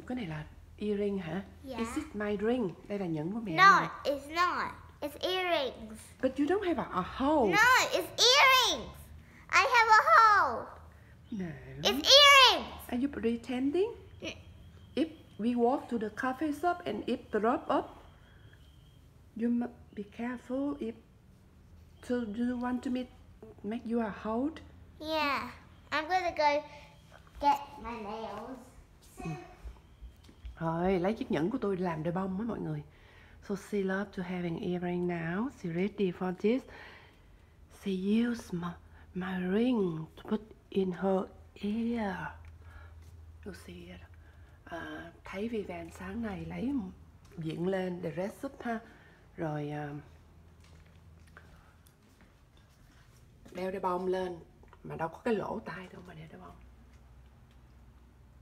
cái này là earring hả? Yeah. Is it my ring? Đây là nhẫn của mẹ. No, Này. it's not. It's earrings. But you don't have a hole. No, it's earrings. I have a hole. No. It's earrings. Are you pretending? If we walk to the coffee shop and it drop up, you must be careful. If so, do you want to make you a hold? Yeah. I'm gonna go get my nails. Rồi, lấy chiếc nhẫn của tôi làm đôi bông với mọi người. So she loves to having earring now. She ready for this. She used my ring to put in her ear. Lucy thấy Vivian sáng nay lấy diện lên để dress up ha. Rồi đeo đôi bông lên. Mà đâu có cái lỗ tai đâu mà đeo đôi bông.